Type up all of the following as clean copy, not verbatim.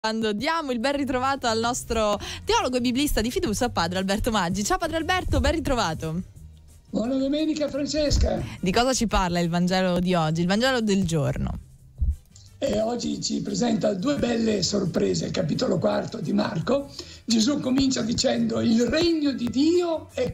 Quando diamo il ben ritrovato al nostro teologo e biblista di fiducia, padre Alberto Maggi. Ciao padre Alberto, ben ritrovato. Buona domenica Francesca. Di cosa ci parla il Vangelo di oggi, il Vangelo del giorno? Oggi ci presenta due belle sorprese. Il capitolo 4 di Marco. Gesù comincia dicendo: il regno di Dio è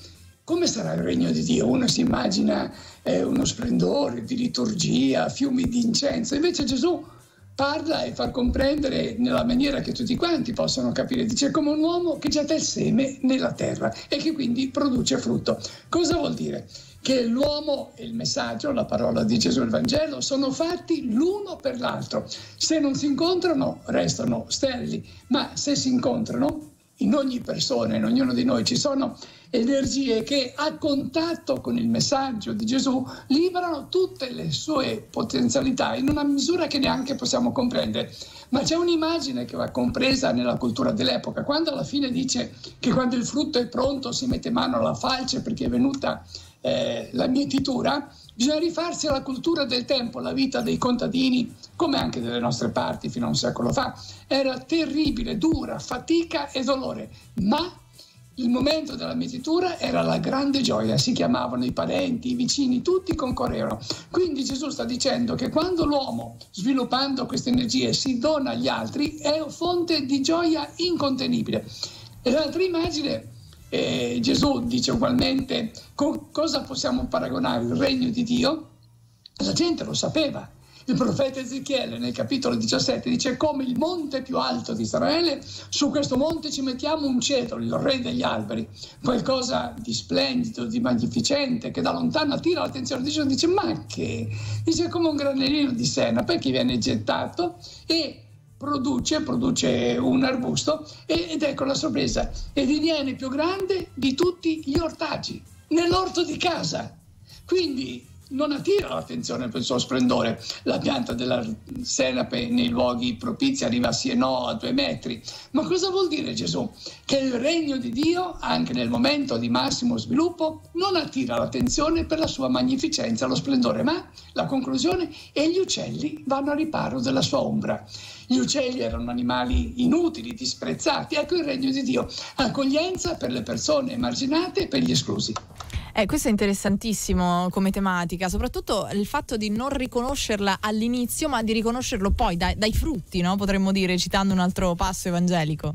come sarà il regno di Dio? Uno si immagina uno splendore di liturgia, fiumi di incenso. Invece Gesù parla e fa comprendere nella maniera che tutti quanti possono capire. Dice: come un uomo che getta il seme nella terra e che quindi produce frutto. Cosa vuol dire? Che l'uomo e il messaggio, la parola di Gesù e il Vangelo, sono fatti l'uno per l'altro. Se non si incontrano, restano sterili, ma se si incontrano, in ogni persona, in ognuno di noi ci sono energie che a contatto con il messaggio di Gesù liberano tutte le sue potenzialità in una misura che neanche possiamo comprendere. Ma c'è un'immagine che va compresa nella cultura dell'epoca, quando alla fine dice che quando il frutto è pronto si mette mano alla falce perché è venuta la mietitura. Bisogna rifarsi alla cultura del tempo. La vita dei contadini, come anche delle nostre parti fino a un secolo fa, era terribile, dura, fatica e dolore, ma il momento della mietitura era la grande gioia. Si chiamavano i parenti, i vicini, tutti concorrevano. Quindi Gesù sta dicendo che quando l'uomo, sviluppando queste energie, si dona agli altri, è fonte di gioia incontenibile. E l'altra immagine, Gesù dice ugualmente: cosa possiamo paragonare il regno di Dio? La gente lo sapeva. Il profeta Ezechiele nel capitolo 17 dice: come il monte più alto di Israele, su questo monte ci mettiamo un cedro, il re degli alberi, qualcosa di splendido, di magnificente, che da lontano attira l'attenzione. Dice: ma che? Dice: come un granellino di senape che viene gettato e produce un arbusto, ed ecco la sorpresa, e diviene più grande di tutti gli ortaggi nell'orto di casa. Quindi non attira l'attenzione per il suo splendore. La pianta della senape nei luoghi propizi arriva sì e no a 2 metri. Ma cosa vuol dire Gesù? Che il regno di Dio, anche nel momento di massimo sviluppo, non attira l'attenzione per la sua magnificenza, lo splendore, ma la conclusione: e gli uccelli vanno a riparo della sua ombra. Gli uccelli erano animali inutili, disprezzati. Ecco il regno di Dio: accoglienza per le persone emarginate e per gli esclusi. Questo è interessantissimo come tematica, soprattutto il fatto di non riconoscerla all'inizio, ma di riconoscerlo poi dai frutti, no? Potremmo dire, citando un altro passo evangelico.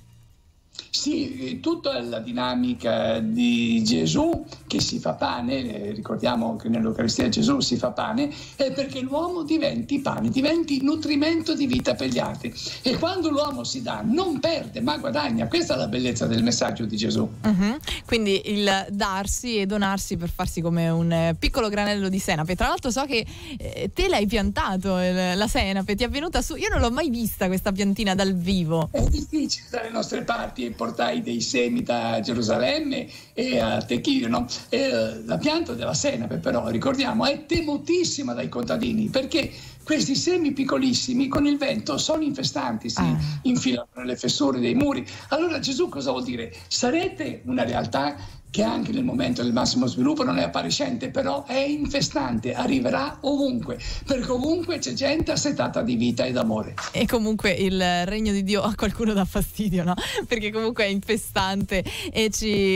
Sì, tutta la dinamica di Gesù che si fa pane, ricordiamo che nell'Eucaristia Gesù si fa pane, è perché l'uomo diventi pane, diventi nutrimento di vita per gli altri. E quando l'uomo si dà non perde ma guadagna. Questa è la bellezza del messaggio di Gesù. Quindi il darsi e donarsi per farsi come un piccolo granello di senape. Tra l'altro so che te l'hai piantato la senape, ti è venuta su. Io non l'ho mai vista questa piantina dal vivo. È difficile dalle nostre parti, e portai dei semi da Gerusalemme e a Techino, no? La pianta della senape, però, ricordiamo, è temutissima dai contadini, perché questi semi piccolissimi con il vento sono infestanti, si infilano nelle fessure dei muri. Allora Gesù cosa vuol dire? Sarete una realtà che anche nel momento del massimo sviluppo non è appariscente, però è infestante, arriverà ovunque, perché ovunque c'è gente assetata di vita e d'amore. E comunque il regno di Dio a qualcuno dà fastidio, no? Perché comunque è infestante e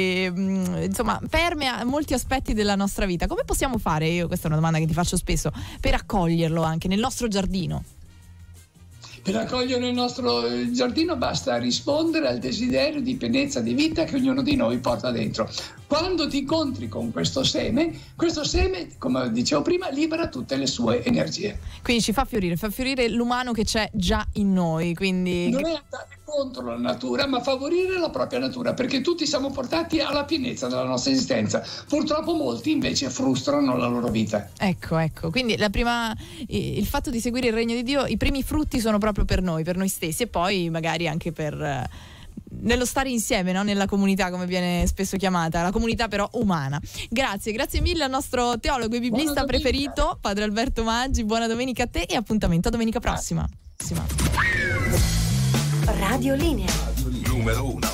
permea molti aspetti della nostra vita. Come possiamo fare, questa è una domanda che ti faccio spesso, per accoglierlo anche nel nostro giardino? Per accogliere il nostro giardino basta rispondere al desiderio di pienezza di vita che ognuno di noi porta dentro. Quando ti incontri con questo seme, come dicevo prima, libera tutte le sue energie. Quindi ci fa fiorire l'umano che c'è già in noi. Quindi non è andare contro la natura, ma favorire la propria natura, perché tutti siamo portati alla pienezza della nostra esistenza. Purtroppo molti invece frustrano la loro vita. Ecco. Quindi il fatto di seguire il regno di Dio, i primi frutti sono proprio per noi stessi, e poi magari anche nello stare insieme, no? Nella comunità, come viene spesso chiamata, la comunità però umana. Grazie mille al nostro teologo e biblista preferito, padre Alberto Maggi. Buona domenica a te e appuntamento a domenica prossima. Radio Linea numero 1.